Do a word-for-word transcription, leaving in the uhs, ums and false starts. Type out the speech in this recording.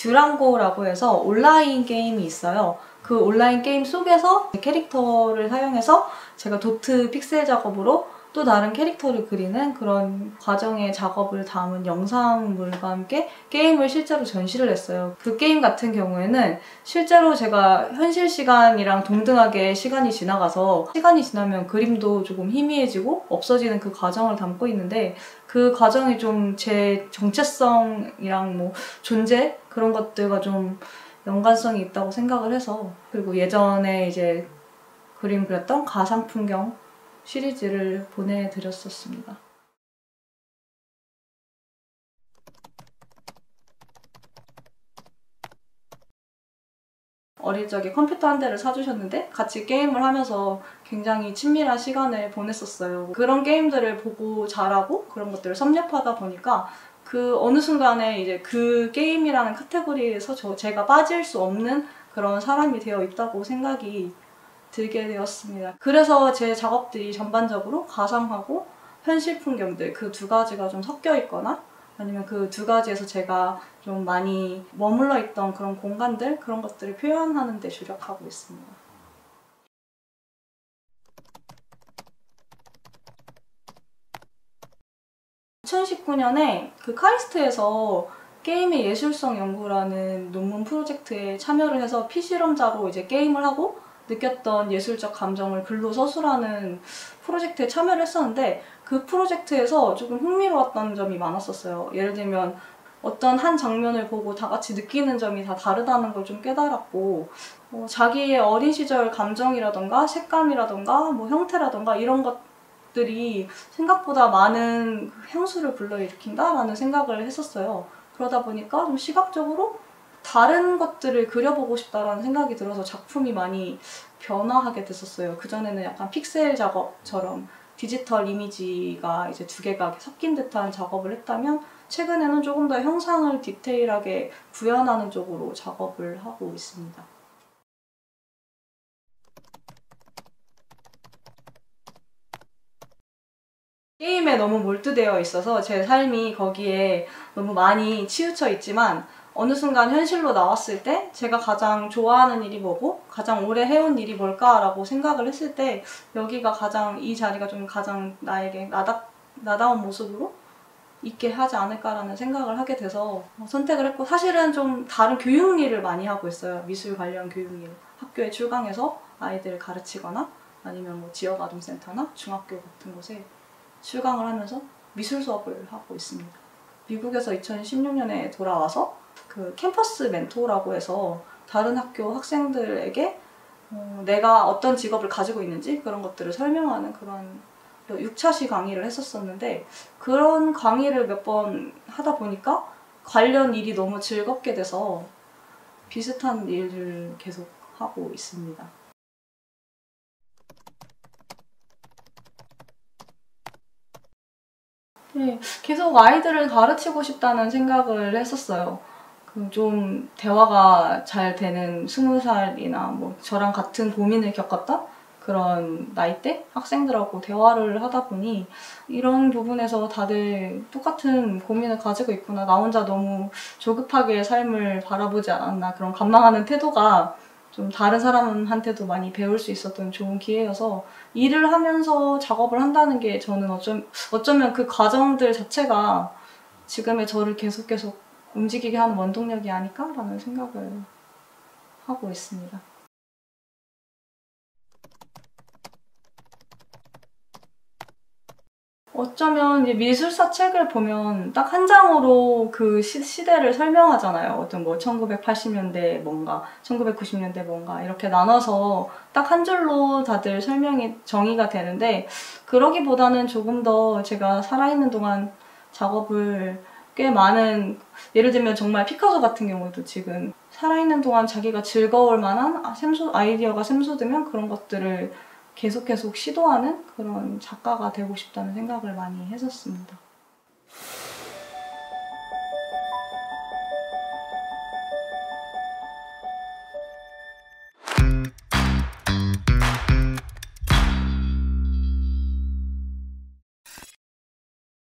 듀랑고라고 해서 온라인 게임이 있어요. 그 온라인 게임 속에서 캐릭터를 사용해서 제가 도트 픽셀 작업으로 또 다른 캐릭터를 그리는 그런 과정의 작업을 담은 영상물과 함께 게임을 실제로 전시를 했어요. 그 게임 같은 경우에는 실제로 제가 현실 시간이랑 동등하게 시간이 지나가서 시간이 지나면 그림도 조금 희미해지고 없어지는 그 과정을 담고 있는데 그 과정이 좀 제 정체성이랑 뭐 존재 그런 것들과 좀 연관성이 있다고 생각을 해서 그리고 예전에 이제 그림 그렸던 가상 풍경 시리즈를 보내드렸었습니다. 어릴 적에 컴퓨터 한 대를 사주셨는데 같이 게임을 하면서 굉장히 친밀한 시간을 보냈었어요. 그런 게임들을 보고 자라고 그런 것들을 섭렵하다 보니까 그 어느 순간에 이제 그 게임이라는 카테고리에서 저 제가 빠질 수 없는 그런 사람이 되어 있다고 생각이 들게 되었습니다. 그래서 제 작업들이 전반적으로 가상하고 현실 풍경들 그 두 가지가 좀 섞여 있거나 아니면 그 두 가지에서 제가 좀 많이 머물러 있던 그런 공간들 그런 것들을 표현하는 데 주력하고 있습니다. 이천십구 년에 그 카이스트에서 게임의 예술성 연구라는 논문 프로젝트에 참여를 해서 피실험자로 이제 게임을 하고 느꼈던 예술적 감정을 글로 서술하는 프로젝트에 참여를 했었는데 그 프로젝트에서 조금 흥미로웠던 점이 많았었어요. 예를 들면 어떤 한 장면을 보고 다 같이 느끼는 점이 다 다르다는 걸 좀 깨달았고 어, 자기의 어린 시절 감정이라던가 색감이라던가 뭐 형태라던가 이런 것들이 생각보다 많은 향수를 불러일으킨다라는 생각을 했었어요. 그러다 보니까 좀 시각적으로 다른 것들을 그려보고 싶다라는 생각이 들어서 작품이 많이 변화하게 됐었어요. 그전에는 약간 픽셀 작업처럼 디지털 이미지가 이제 두 개가 섞인 듯한 작업을 했다면 최근에는 조금 더 형상을 디테일하게 구현하는 쪽으로 작업을 하고 있습니다. 게임에 너무 몰두되어 있어서 제 삶이 거기에 너무 많이 치우쳐 있지만 어느 순간 현실로 나왔을 때 제가 가장 좋아하는 일이 뭐고 가장 오래 해온 일이 뭘까라고 생각을 했을 때 여기가 가장 이 자리가 좀 가장 나에게 나다, 나다운 모습으로 있게 하지 않을까라는 생각을 하게 돼서 선택을 했고 사실은 좀 다른 교육 일을 많이 하고 있어요. 미술 관련 교육 일. 학교에 출강해서 아이들을 가르치거나 아니면 뭐 지역아동센터나 중학교 같은 곳에 출강을 하면서 미술 수업을 하고 있습니다. 미국에서 이천십육 년에 돌아와서 그 캠퍼스 멘토라고 해서 다른 학교 학생들에게 어, 내가 어떤 직업을 가지고 있는지 그런 것들을 설명하는 그런 육 차시 강의를 했었었는데 그런 강의를 몇 번 하다 보니까 관련 일이 너무 즐겁게 돼서 비슷한 일을 계속 하고 있습니다. 네, 계속 아이들을 가르치고 싶다는 생각을 했었어요. 그 좀 대화가 잘 되는 스무 살이나 뭐 저랑 같은 고민을 겪었던 그런 나이대 학생들하고 대화를 하다 보니 이런 부분에서 다들 똑같은 고민을 가지고 있구나. 나 혼자 너무 조급하게 삶을 바라보지 않았나. 그런 관망하는 태도가 좀 다른 사람한테도 많이 배울 수 있었던 좋은 기회여서 일을 하면서 작업을 한다는 게 저는 어쩜, 어쩌면 그 과정들 자체가 지금의 저를 계속 계속 움직이게 하는 원동력이 아닐까라는 생각을 하고 있습니다. 어쩌면 이제 미술사 책을 보면 딱 한 장으로 그 시, 시대를 설명하잖아요. 어떤 뭐 천구백팔십 년대 뭔가, 천구백구십 년대 뭔가 이렇게 나눠서 딱 한 줄로 다들 설명이 정의가 되는데 그러기보다는 조금 더 제가 살아있는 동안 작업을 꽤 많은 예를 들면 정말 피카소 같은 경우도 지금 살아있는 동안 자기가 즐거울 만한 샘소, 아이디어가 샘솟으면 그런 것들을 계속 계속 시도하는 그런 작가가 되고 싶다는 생각을 많이 했었습니다.